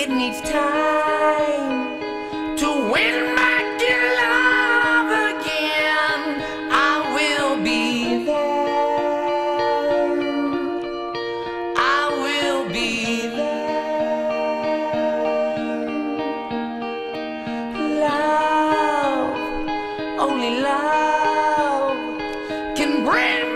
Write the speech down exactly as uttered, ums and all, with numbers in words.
It needs time to win back your love again. I will be there. I will be there. Love, only love can bring